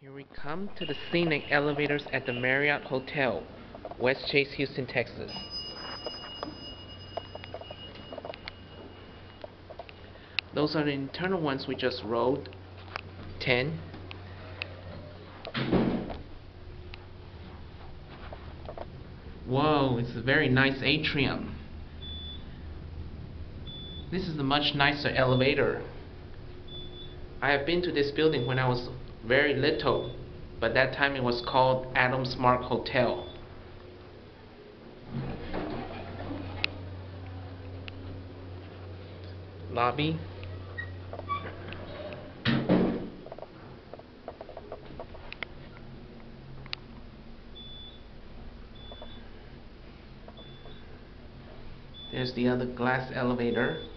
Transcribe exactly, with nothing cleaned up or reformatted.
Here we come to the Scenic elevators at the Marriott Hotel, Westchase, Houston, Texas. Those are the internal ones we just rode. ten. Whoa, it's a very nice atrium. This is a much nicer elevator. I have been to this building when I was very little, but that time it was called Adams Mark Hotel. Lobby. There's the other glass elevator.